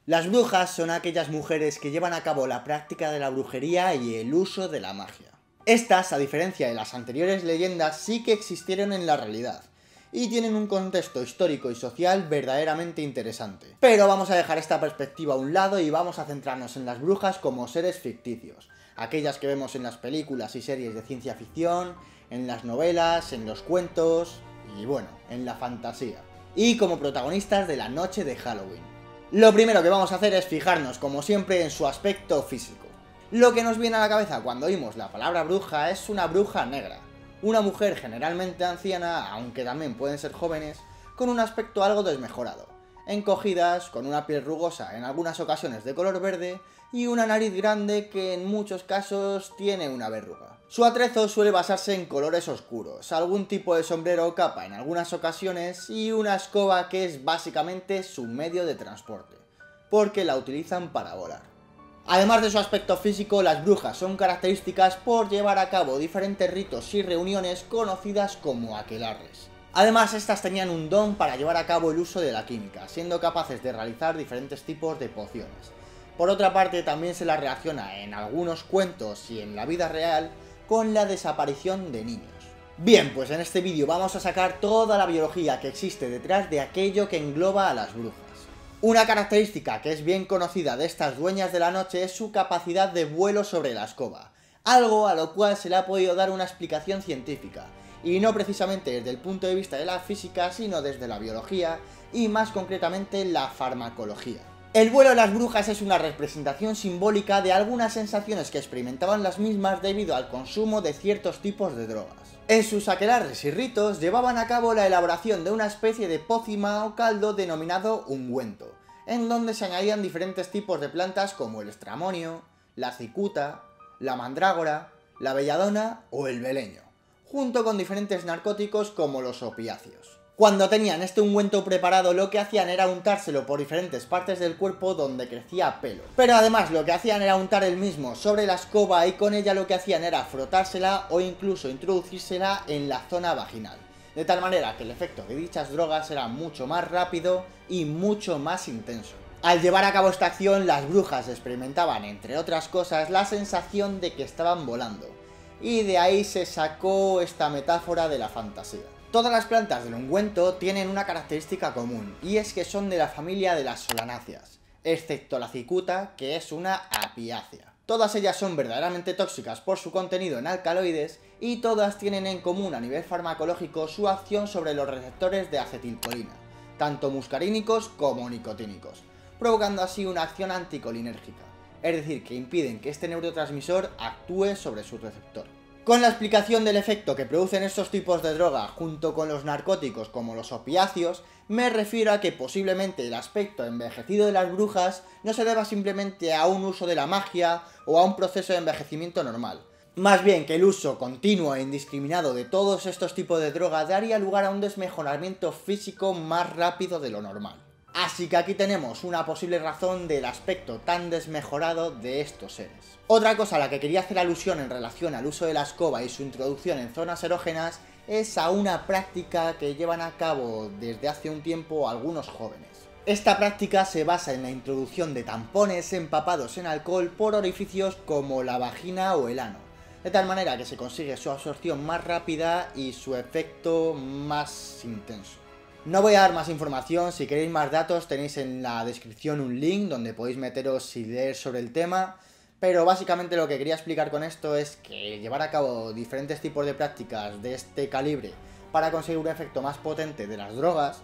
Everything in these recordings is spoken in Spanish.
Las brujas son aquellas mujeres que llevan a cabo la práctica de la brujería y el uso de la magia. Estas, a diferencia de las anteriores leyendas, sí que existieron en la realidad, y tienen un contexto histórico y social verdaderamente interesante. Pero vamos a dejar esta perspectiva a un lado y vamos a centrarnos en las brujas como seres ficticios, aquellas que vemos en las películas y series de ciencia ficción, en las novelas, en los cuentos y bueno, en la fantasía, y como protagonistas de la noche de Halloween. Lo primero que vamos a hacer es fijarnos, como siempre, en su aspecto físico. Lo que nos viene a la cabeza cuando oímos la palabra bruja es una bruja negra, una mujer generalmente anciana, aunque también pueden ser jóvenes, con un aspecto algo desmejorado, encogidas, con una piel rugosa en algunas ocasiones de color verde y una nariz grande que en muchos casos tiene una verruga. Su atrezo suele basarse en colores oscuros, algún tipo de sombrero o capa en algunas ocasiones y una escoba que es básicamente su medio de transporte, porque la utilizan para volar. Además de su aspecto físico, las brujas son características por llevar a cabo diferentes ritos y reuniones conocidas como aquelarres. Además, estas tenían un don para llevar a cabo el uso de la química, siendo capaces de realizar diferentes tipos de pociones. Por otra parte, también se las relaciona en algunos cuentos y en la vida real con la desaparición de niños. Bien, pues en este vídeo vamos a sacar toda la biología que existe detrás de aquello que engloba a las brujas. Una característica que es bien conocida de estas dueñas de la noche es su capacidad de vuelo sobre la escoba, algo a lo cual se le ha podido dar una explicación científica, y no precisamente desde el punto de vista de la física, sino desde la biología y más concretamente la farmacología. El vuelo de las brujas es una representación simbólica de algunas sensaciones que experimentaban las mismas debido al consumo de ciertos tipos de drogas. En sus aquelarres y ritos llevaban a cabo la elaboración de una especie de pócima o caldo denominado ungüento, en donde se añadían diferentes tipos de plantas como el estramonio, la cicuta, la mandrágora, la belladona o el beleño, junto con diferentes narcóticos como los opiáceos. Cuando tenían este ungüento preparado, lo que hacían era untárselo por diferentes partes del cuerpo donde crecía pelo. Pero además lo que hacían era untar el mismo sobre la escoba y con ella lo que hacían era frotársela o incluso introducírsela en la zona vaginal. De tal manera que el efecto de dichas drogas era mucho más rápido y mucho más intenso. Al llevar a cabo esta acción, las brujas experimentaban, entre otras cosas, la sensación de que estaban volando. Y de ahí se sacó esta metáfora de la fantasía. Todas las plantas del ungüento tienen una característica común, y es que son de la familia de las solanáceas, excepto la cicuta, que es una apiácea. Todas ellas son verdaderamente tóxicas por su contenido en alcaloides, y todas tienen en común a nivel farmacológico su acción sobre los receptores de acetilcolina, tanto muscarínicos como nicotínicos, provocando así una acción anticolinérgica, es decir, que impiden que este neurotransmisor actúe sobre su receptor. Con la explicación del efecto que producen estos tipos de droga junto con los narcóticos como los opiáceos, me refiero a que posiblemente el aspecto envejecido de las brujas no se deba simplemente a un uso de la magia o a un proceso de envejecimiento normal. Más bien que el uso continuo e indiscriminado de todos estos tipos de droga daría lugar a un desmejoramiento físico más rápido de lo normal. Así que aquí tenemos una posible razón del aspecto tan desmejorado de estos seres. Otra cosa a la que quería hacer alusión en relación al uso de la escoba y su introducción en zonas erógenas es a una práctica que llevan a cabo desde hace un tiempo algunos jóvenes. Esta práctica se basa en la introducción de tampones empapados en alcohol por orificios como la vagina o el ano, de tal manera que se consigue su absorción más rápida y su efecto más intenso. No voy a dar más información, si queréis más datos tenéis en la descripción un link donde podéis meteros y leer sobre el tema, pero básicamente lo que quería explicar con esto es que llevar a cabo diferentes tipos de prácticas de este calibre para conseguir un efecto más potente de las drogas,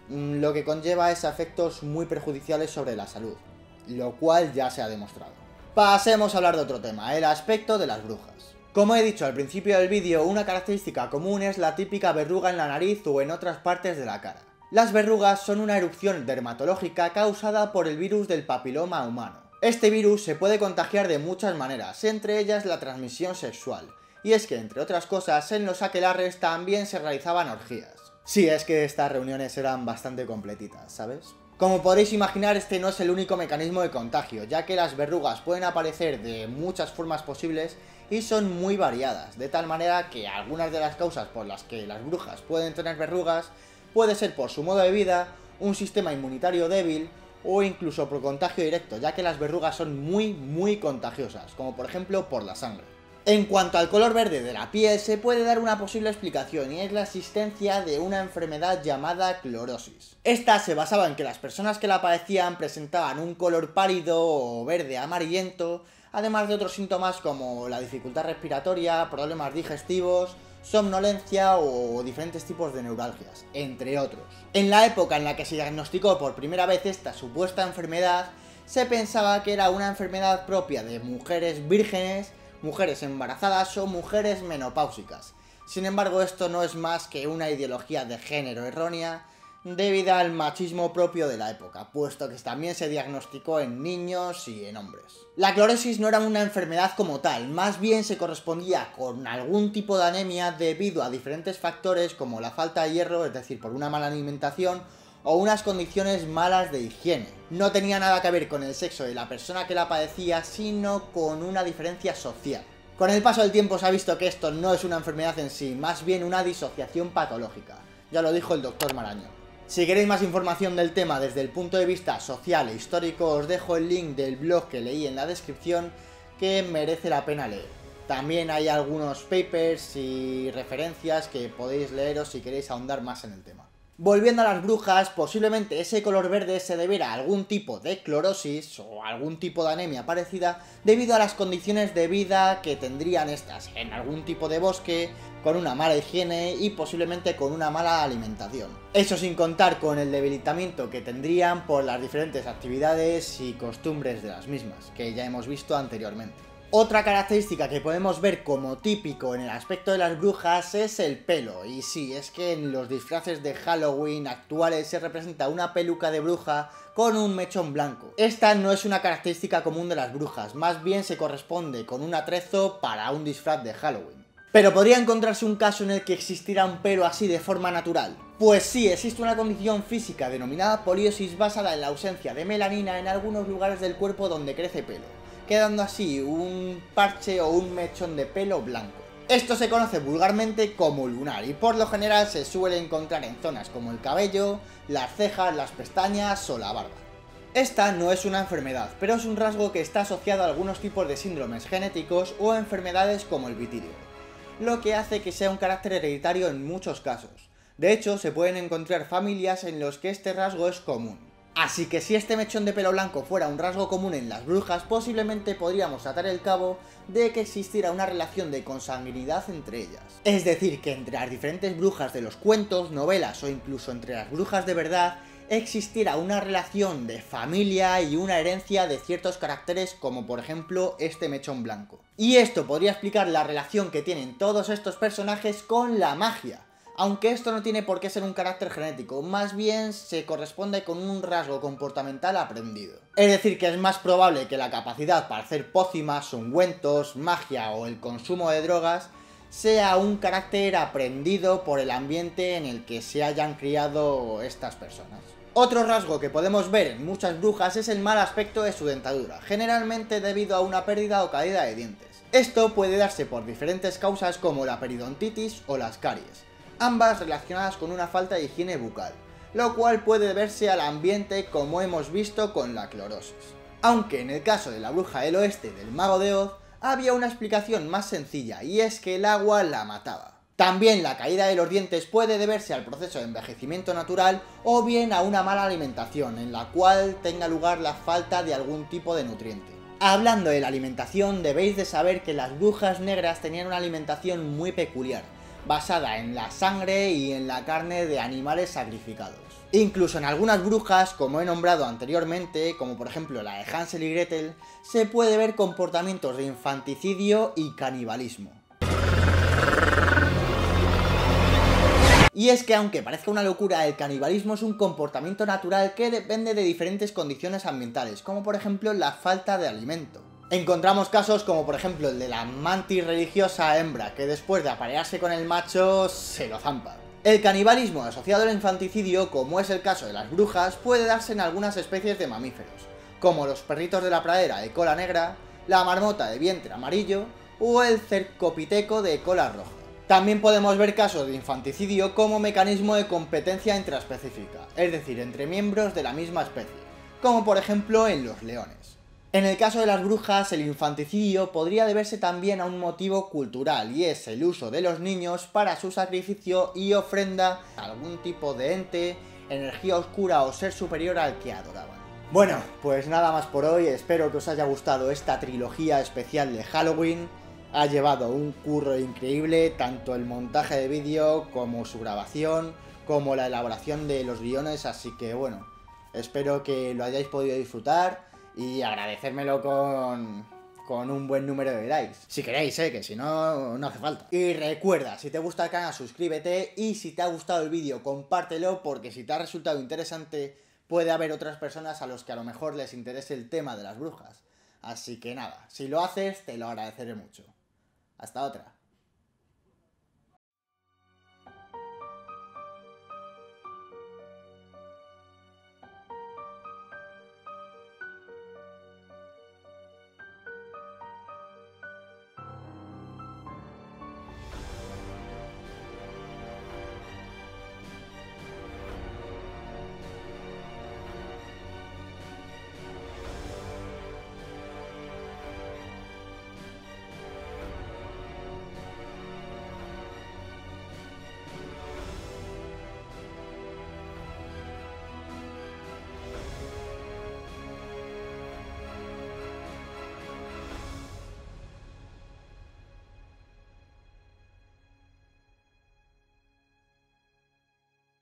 lo que conlleva es efectos muy perjudiciales sobre la salud, lo cual ya se ha demostrado. Pasemos a hablar de otro tema, el aspecto de las brujas. Como he dicho al principio del vídeo, una característica común es la típica verruga en la nariz o en otras partes de la cara. Las verrugas son una erupción dermatológica causada por el virus del papiloma humano. Este virus se puede contagiar de muchas maneras, entre ellas la transmisión sexual. Y es que, entre otras cosas, en los aquelarres también se realizaban orgías. Sí, es que estas reuniones eran bastante completitas, ¿sabes? Como podéis imaginar, este no es el único mecanismo de contagio, ya que las verrugas pueden aparecer de muchas formas posibles y son muy variadas, de tal manera que algunas de las causas por las que las brujas pueden tener verrugas puede ser por su modo de vida, un sistema inmunitario débil o incluso por contagio directo, ya que las verrugas son muy contagiosas, como por ejemplo por la sangre. En cuanto al color verde de la piel, se puede dar una posible explicación, y es la existencia de una enfermedad llamada clorosis. Esta se basaba en que las personas que la padecían presentaban un color pálido o verde amarillento, además de otros síntomas como la dificultad respiratoria, problemas digestivos, somnolencia o diferentes tipos de neuralgias, entre otros. En la época en la que se diagnosticó por primera vez esta supuesta enfermedad, se pensaba que era una enfermedad propia de mujeres vírgenes, mujeres embarazadas o mujeres menopáusicas. Sin embargo, esto no es más que una ideología de género errónea debido al machismo propio de la época, puesto que también se diagnosticó en niños y en hombres. La clorosis no era una enfermedad como tal, más bien se correspondía con algún tipo de anemia debido a diferentes factores como la falta de hierro, es decir, por una mala alimentación, o unas condiciones malas de higiene. No tenía nada que ver con el sexo de la persona que la padecía, sino con una diferencia social. Con el paso del tiempo se ha visto que esto no es una enfermedad en sí, más bien una disociación patológica. Ya lo dijo el doctor Marañón. Si queréis más información del tema desde el punto de vista social e histórico, os dejo el link del blog que leí en la descripción, que merece la pena leer. También hay algunos papers y referencias que podéis leeros si queréis ahondar más en el tema. Volviendo a las brujas, posiblemente ese color verde se debiera a algún tipo de clorosis o algún tipo de anemia parecida debido a las condiciones de vida que tendrían estas en algún tipo de bosque, con una mala higiene y posiblemente con una mala alimentación. Eso sin contar con el debilitamiento que tendrían por las diferentes actividades y costumbres de las mismas, que ya hemos visto anteriormente. Otra característica que podemos ver como típico en el aspecto de las brujas es el pelo, y sí, es que en los disfraces de Halloween actuales se representa una peluca de bruja con un mechón blanco. Esta no es una característica común de las brujas, más bien se corresponde con un atrezo para un disfraz de Halloween. Pero ¿podría encontrarse un caso en el que existiera un pelo así de forma natural? Pues sí, existe una condición física denominada poliosis basada en la ausencia de melanina en algunos lugares del cuerpo donde crece pelo, quedando así un parche o un mechón de pelo blanco. Esto se conoce vulgarmente como lunar y por lo general se suele encontrar en zonas como el cabello, las cejas, las pestañas o la barba. Esta no es una enfermedad, pero es un rasgo que está asociado a algunos tipos de síndromes genéticos o enfermedades como el vitíligo, lo que hace que sea un carácter hereditario en muchos casos. De hecho, se pueden encontrar familias en las que este rasgo es común. Así que si este mechón de pelo blanco fuera un rasgo común en las brujas, posiblemente podríamos atar el cabo de que existiera una relación de consanguinidad entre ellas. Es decir, que entre las diferentes brujas de los cuentos, novelas o incluso entre las brujas de verdad, existiera una relación de familia y una herencia de ciertos caracteres como por ejemplo este mechón blanco. Y esto podría explicar la relación que tienen todos estos personajes con la magia. Aunque esto no tiene por qué ser un carácter genético, más bien se corresponde con un rasgo comportamental aprendido. Es decir, que es más probable que la capacidad para hacer pócimas, ungüentos, magia o el consumo de drogas sea un carácter aprendido por el ambiente en el que se hayan criado estas personas. Otro rasgo que podemos ver en muchas brujas es el mal aspecto de su dentadura, generalmente debido a una pérdida o caída de dientes. Esto puede darse por diferentes causas como la periodontitis o las caries, ambas relacionadas con una falta de higiene bucal, lo cual puede deberse al ambiente como hemos visto con la clorosis. Aunque en el caso de la bruja del oeste del Mago de Oz, había una explicación más sencilla, y es que el agua la mataba. También la caída de los dientes puede deberse al proceso de envejecimiento natural o bien a una mala alimentación, en la cual tenga lugar la falta de algún tipo de nutriente. Hablando de la alimentación, debéis de saber que las brujas negras tenían una alimentación muy peculiar, basada en la sangre y en la carne de animales sacrificados. Incluso en algunas brujas, como he nombrado anteriormente, como por ejemplo la de Hansel y Gretel, se puede ver comportamientos de infanticidio y canibalismo. Y es que aunque parezca una locura, el canibalismo es un comportamiento natural que depende de diferentes condiciones ambientales, como por ejemplo la falta de alimento. Encontramos casos como por ejemplo el de la mantis religiosa hembra, que después de aparearse con el macho se lo zampa. El canibalismo asociado al infanticidio, como es el caso de las brujas, puede darse en algunas especies de mamíferos, como los perritos de la pradera de cola negra, la marmota de vientre amarillo o el cercopiteco de cola roja. También podemos ver casos de infanticidio como mecanismo de competencia intraespecífica, es decir, entre miembros de la misma especie, como por ejemplo en los leones. En el caso de las brujas, el infanticidio podría deberse también a un motivo cultural, y es el uso de los niños para su sacrificio y ofrenda a algún tipo de ente, energía oscura o ser superior al que adoraban. Bueno, pues nada más por hoy, espero que os haya gustado esta trilogía especial de Halloween. Ha llevado un curro increíble, tanto el montaje de vídeo como su grabación, como la elaboración de los guiones, así que bueno, espero que lo hayáis podido disfrutar y agradecérmelo con un buen número de likes. Si queréis, que si no, no hace falta. Y recuerda, si te gusta el canal, suscríbete, y si te ha gustado el vídeo, compártelo, porque si te ha resultado interesante, puede haber otras personas a los que a lo mejor les interese el tema de las brujas. Así que nada, si lo haces, te lo agradeceré mucho. Hasta otra.